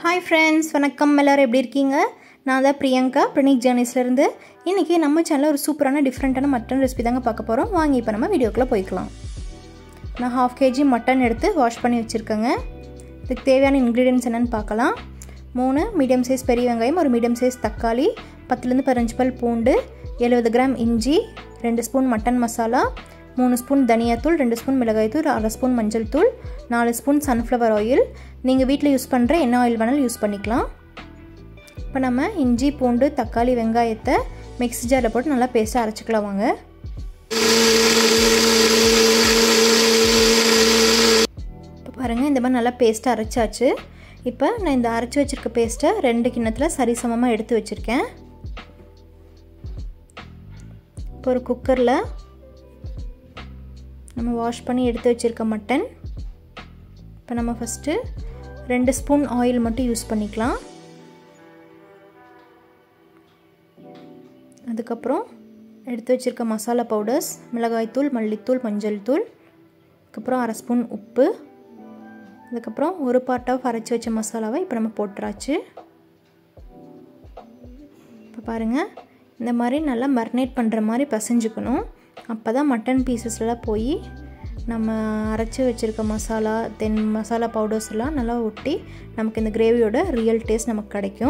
Hi friends, வணக்கம் எல்லாரும் எப்படி இருக்கீங்க? நான் தான் பிரியங்கா பிரணிக் ஜர்னிஸ்ல இருந்து. இன்னைக்கு நம்ம சேனல்ல ஒரு சூப்பரான டிஃபரண்டான மட்டன் ரெசிபி தாங்க பார்க்க போறோம். வாங்க இப்போ நம்ம வீடியோக்குள்ள போய்க்கலாம். நான் 1/2 kg மட்டன் எடுத்து வாஷ் பண்ணி வச்சிருக்கேங்க. இதுக்கு தேவையான இன்கிரிடியன்ட்ஸ் என்னன்னு பார்க்கலாம். 3 மீடியம் சைஸ் பெரிய வெங்காயம், ஒரு மீடியம் சைஸ் தக்காளி, 10 லிருந்து 15 பல் பூண்டு, 70 கிராம் இஞ்சி, 2 ஸ்பூன் மட்டன் மசாலா, 3 ஸ்பூன் தனியா தூள், 2 ஸ்பூன் மிளகாய் தூள், 1/2 ஸ்பூன் மஞ்சள் தூள், 4 ஸ்பூன் சன்ஃப்ளவர் ஆயில். நீங்கள் வீட்டில் யூஸ் பண்ணுற என்ன ஆயில் வேணாலும் யூஸ் பண்ணிக்கலாம். இப்போ நம்ம இஞ்சி பூண்டு தக்காளி வெங்காயத்தை மிக்ஸி ஜாரில் போட்டு நல்லா பேஸ்ட்டாக அரைச்சிக்கலாம் வாங்க. இப்போ பாருங்கள், இந்த மாதிரி நல்லா பேஸ்ட்டாக அரைச்சாச்சு. இப்போ நான் இந்த அரைச்சி வச்சுருக்க பேஸ்ட்டை 2 கிண்ணத்தில் சரிசமமாக எடுத்து வச்சுருக்கேன். இப்போ ஒரு குக்கரில் நம்ம வாஷ் பண்ணி எடுத்து வச்சுருக்க மட்டன், இப்போ நம்ம ஃபஸ்ட்டு 2 ஸ்பூன் ஆயில் மட்டும் யூஸ் பண்ணிக்கலாம். அதுக்கப்புறம் எடுத்து வச்சுருக்க மசாலா பவுடர்ஸ், மிளகாய்த்தூள், மல்லித்தூள், மஞ்சள் தூள், அதுக்கப்புறம் 1/2 ஸ்பூன் உப்பு, அதுக்கப்புறம் ஒரு பார்ட் ஆஃப் அரைச்சி வச்ச மசாலாவை இப்போ நம்ம போட்டுறாச்சு. இப்போ பாருங்கள், இந்த மாதிரி நல்லா மரினேட் பண்ணுற மாதிரி பசைஞ்சுக்கணும். அப்போ தான் மட்டன் பீசஸ்லாம் போய் நம்ம அரைச்சி வச்சுருக்க மசாலா தென் மசாலா பவுடர்ஸ்லாம் நல்லா ஒட்டி நமக்கு இந்த கிரேவியோட ரியல் டேஸ்ட் நமக்கு கிடைக்கும்.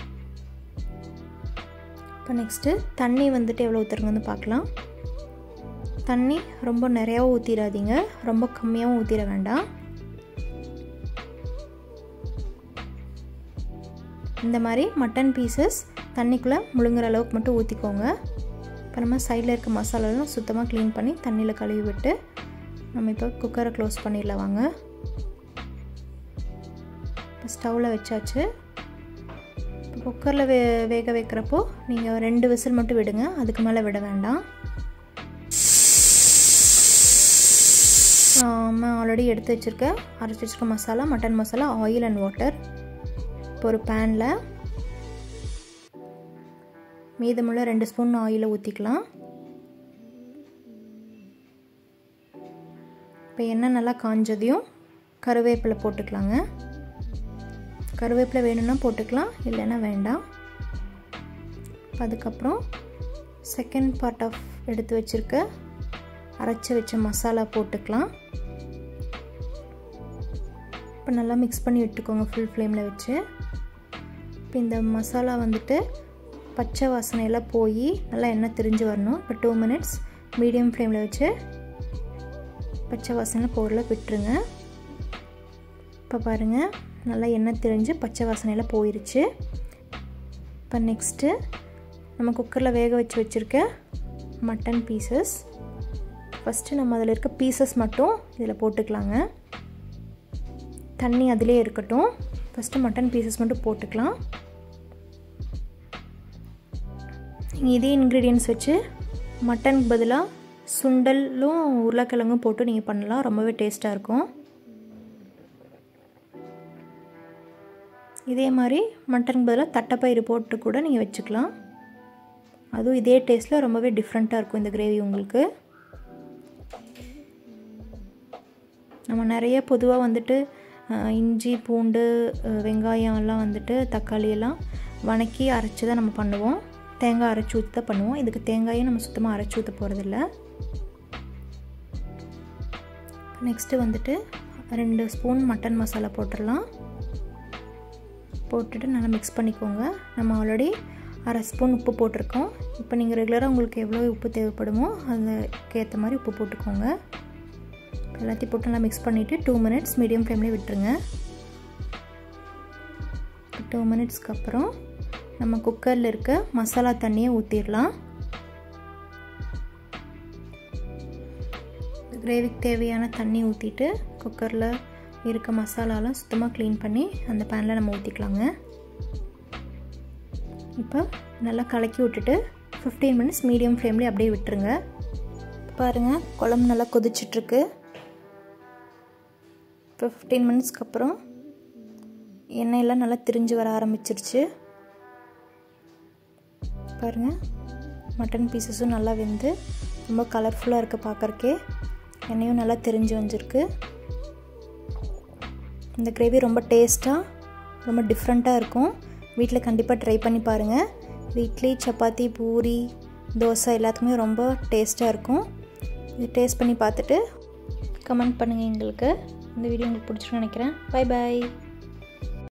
இப்போ நெக்ஸ்ட்டு தண்ணி வந்துட்டு எவ்வளோ ஊற்றுறங்கன்னு பார்க்கலாம். தண்ணி ரொம்ப நிறையாவும் ஊற்றிடாதீங்க, ரொம்ப கம்மியாகவும் ஊற்றிட வேண்டாம். இந்த மாதிரி மட்டன் பீசஸ் தண்ணிக்குள்ளே முழுங்குற அளவுக்கு மட்டும் ஊற்றிக்கோங்க. இப்போ நம்ம சைடில் இருக்க மசாலாலாம் சுத்தமாக க்ளீன் பண்ணி தண்ணியில் கழுவி விட்டு நம்ம இப்போ குக்கரை க்ளோஸ் பண்ணிடலாம் வாங்க. இப்போ ஸ்டவ்வில் வச்சாச்சு. இப்போ குக்கரில் வேக வைக்கிறப்போ நீங்கள் 2 விசில் மட்டும் விடுங்க, அதுக்கு மேலே விட வேண்டாம். நம்ம ஆல்ரெடி எடுத்து வச்சுருக்க அரைச்சி வச்சுருக்க மசாலா, மட்டன் மசாலா, ஆயில் அண்ட் வாட்டர். இப்போ ஒரு பேனில் மீதமுள்ள 2 ஸ்பூன் ஆயிலை ஊற்றிக்கலாம். இப்போ எண்ணெய் நல்லா காஞ்சதையும் கருவேப்பிலை போட்டுக்கலாங்க. கருவேப்பிலை வேணும்னா போட்டுக்கலாம், இல்லைன்னா வேண்டாம். அதுக்கப்புறம் செகண்ட் பார்ட் ஆஃப் எடுத்து வச்சுருக்க அரைச்சி வச்ச மசாலா போட்டுக்கலாம். இப்போ நல்லா மிக்ஸ் பண்ணி விட்டுக்கோங்க ஃபுல் ஃப்ளேமில் வச்சு. இப்போ இந்த மசாலா வந்துட்டு பச்சை வாசனையெல்லாம் போய் நல்லா எண்ணெய் திரிஞ்சு வரணும். இப்போ 2 மினிட்ஸ் மீடியம் ஃப்ளேமில் வச்சு பச்சை வாசனை போரில் விட்டுருங்க. இப்போ பாருங்கள், நல்லா எண்ணெய் திரிஞ்சு பச்சை வாசனையெல்லாம் போயிடுச்சு. இப்போ நெக்ஸ்ட்டு நம்ம குக்கரில் வேக வச்சுருக்க மட்டன் பீசஸ், ஃபஸ்ட்டு நம்ம அதில் இருக்க பீசஸ் மட்டும் இதில் போட்டுக்கலாங்க. தண்ணி அதிலே இருக்கட்டும். ஃபஸ்ட்டு மட்டன் பீசஸ் மட்டும் போட்டுக்கலாம். நீங்கள் இதே இன்க்ரீடியன்ட்ஸ் வச்சு மட்டனுக்கு பதிலாக சுண்டலும் உருளைக்கிழங்கும் போட்டு நீங்கள் பண்ணலாம், ரொம்பவே டேஸ்ட்டாக இருக்கும். இதே மாதிரி மட்டனுக்கு பதிலாக தட்டைப்பயிறு போட்டு கூட நீங்கள் வச்சுக்கலாம். அதுவும் இதே டேஸ்ட்டில் ரொம்பவே டிஃப்ரெண்ட்டாக இருக்கும் இந்த கிரேவி உங்களுக்கு. நம்ம நிறைய பொதுவாக வந்துட்டு இஞ்சி பூண்டு வெங்காயம் எல்லாம் வந்துட்டு தக்காளி எல்லாம் வணக்கி அரைச்சி தான் நம்ம பண்ணுவோம், தேங்காய் அரைச்சி ஊற்றி தான் பண்ணுவோம். இதுக்கு தேங்காயும் நம்ம சுத்தமாக அரைச்சி ஊற்ற போகிறதில்ல. நெக்ஸ்ட்டு வந்துட்டு 2 ஸ்பூன் மட்டன் மசாலா போட்டுடலாம். போட்டுட்டு நல்லா மிக்ஸ் பண்ணிக்கோங்க. நம்ம ஆல்ரெடி 1/2 ஸ்பூன் உப்பு போட்டிருக்கோம். இப்போ நீங்கள் ரெகுலராக உங்களுக்கு எவ்வளோ உப்பு தேவைப்படுமோ அதுக்கேற்ற மாதிரி உப்பு போட்டுக்கோங்க. எல்லாத்தையும் போட்டு நல்லா மிக்ஸ் பண்ணிவிட்டு 2 மினிட்ஸ் மீடியம் ஃப்ளேம்லேயே விட்டுருங்க. 2 மினிட்ஸ்க்கு அப்புறம் நம்ம குக்கரில் இருக்க மசாலா தண்ணியை ஊற்றிடலாம். கிரேவிக்கு தேவையான தண்ணி ஊற்றிட்டு குக்கரில் இருக்க மசாலாலாம் சுத்தமாக க்ளீன் பண்ணி அந்த பேனில் நம்ம ஊற்றிக்கலாங்க. இப்போ நல்லா கலக்கி விட்டுட்டு 15 மினிட்ஸ் மீடியம் ஃப்ளேம்லேயே அப்படியே விட்டுருங்க. பாருங்கள், குழம்பு நல்லா கொதிச்சிட்ருக்கு. இப்போ 15 மினிட்ஸ்க்கு அப்புறம் எண்ணெயெல்லாம் நல்லா திரிஞ்சு வர ஆரம்பிச்சிருச்சு. பாருங்கள், மட்டன் பீசஸும் நல்லா வெந்து ரொம்ப கலர்ஃபுல்லாக இருக்குது பார்க்குறக்கே. எண்ணெயும் நல்லா திரிஞ்சு வந்துருக்கு. இந்த கிரேவி ரொம்ப டேஸ்ட்டாக ரொம்ப டிஃப்ரெண்ட்டாக இருக்கும். வீட்டில் கண்டிப்பாக ட்ரை பண்ணி பாருங்கள். இது இட்லி, சப்பாத்தி, பூரி, தோசை எல்லாத்துக்குமே ரொம்ப டேஸ்ட்டாக இருக்கும். இது டேஸ்ட் பண்ணி பார்த்துட்டு கமெண்ட் பண்ணுங்கள் எங்களுக்கு. இந்த வீடியோ உங்களுக்கு பிடிச்சிருக்குன்னு நினைக்கிறேன். பை பாய்.